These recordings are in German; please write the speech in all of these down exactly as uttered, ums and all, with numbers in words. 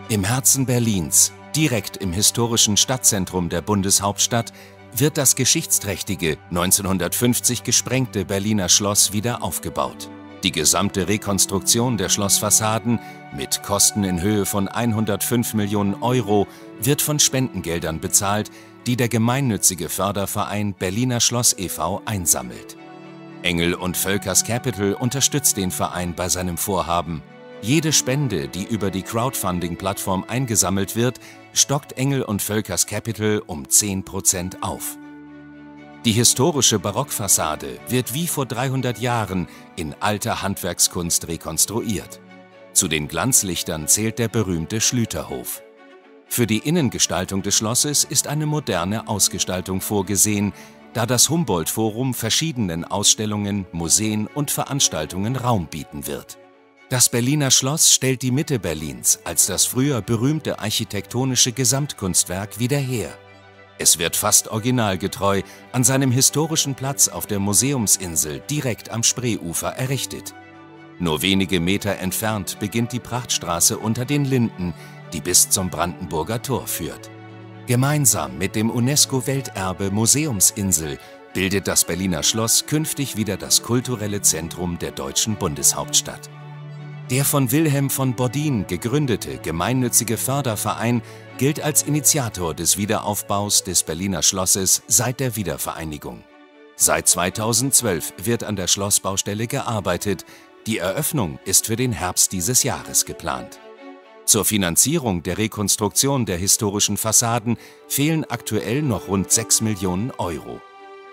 Im Herzen Berlins, direkt im historischen Stadtzentrum der Bundeshauptstadt, wird das geschichtsträchtige, neunzehnhundertfünfzig gesprengte Berliner Schloss wieder aufgebaut. Die gesamte Rekonstruktion der Schlossfassaden mit Kosten in Höhe von hundertfünf Millionen Euro wird von Spendengeldern bezahlt, die der gemeinnützige Förderverein Berliner Schloss e V einsammelt. Engel und Völkers Capital unterstützt den Verein bei seinem Vorhaben. Jede Spende, die über die Crowdfunding-Plattform eingesammelt wird, stockt Engel und Völkers Capital um zehn Prozent auf. Die historische Barockfassade wird wie vor dreihundert Jahren in alter Handwerkskunst rekonstruiert. Zu den Glanzlichtern zählt der berühmte Schlüterhof. Für die Innengestaltung des Schlosses ist eine moderne Ausgestaltung vorgesehen, da das Humboldt-Forum verschiedenen Ausstellungen, Museen und Veranstaltungen Raum bieten wird. Das Berliner Schloss stellt die Mitte Berlins als das früher berühmte architektonische Gesamtkunstwerk wieder her. Es wird fast originalgetreu an seinem historischen Platz auf der Museumsinsel direkt am Spreeufer errichtet. Nur wenige Meter entfernt beginnt die Prachtstraße unter den Linden, die bis zum Brandenburger Tor führt. Gemeinsam mit dem UNESCO-Welterbe Museumsinsel bildet das Berliner Schloss künftig wieder das kulturelle Zentrum der deutschen Bundeshauptstadt. Der von Wilhelm von Bodin gegründete gemeinnützige Förderverein gilt als Initiator des Wiederaufbaus des Berliner Schlosses seit der Wiedervereinigung. Seit zweitausendzwölf wird an der Schlossbaustelle gearbeitet. Die Eröffnung ist für den Herbst dieses Jahres geplant. Zur Finanzierung der Rekonstruktion der historischen Fassaden fehlen aktuell noch rund sechs Millionen Euro.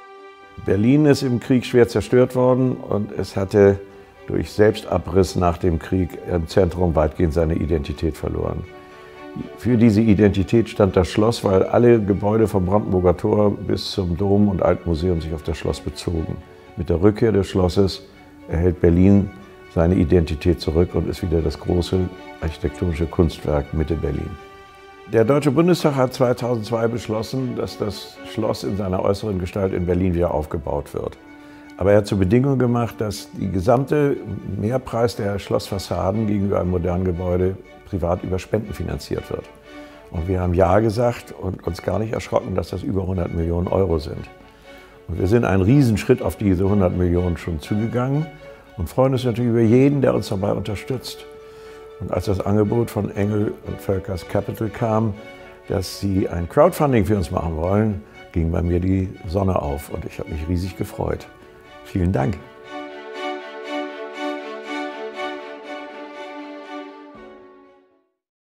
Berlin ist im Krieg schwer zerstört worden und es hatte durch Selbstabriss nach dem Krieg im Zentrum weitgehend seine Identität verloren. Für diese Identität stand das Schloss, weil alle Gebäude vom Brandenburger Tor bis zum Dom und Altmuseum sich auf das Schloss bezogen. Mit der Rückkehr des Schlosses erhält Berlin seine Identität zurück und ist wieder das große architektonische Kunstwerk Mitte Berlin. Der Deutsche Bundestag hat zweitausendzwei beschlossen, dass das Schloss in seiner äußeren Gestalt in Berlin wieder aufgebaut wird. Aber er hat zur Bedingung gemacht, dass die gesamte Mehrpreis der Schlossfassaden gegenüber einem modernen Gebäude privat über Spenden finanziert wird. Und wir haben Ja gesagt und uns gar nicht erschrocken, dass das über hundert Millionen Euro sind. Und wir sind einen Riesenschritt auf diese hundert Millionen schon zugegangen und freuen uns natürlich über jeden, der uns dabei unterstützt. Und als das Angebot von Engel und Völkers Capital kam, dass sie ein Crowdfunding für uns machen wollen, ging bei mir die Sonne auf und ich habe mich riesig gefreut. Vielen Dank.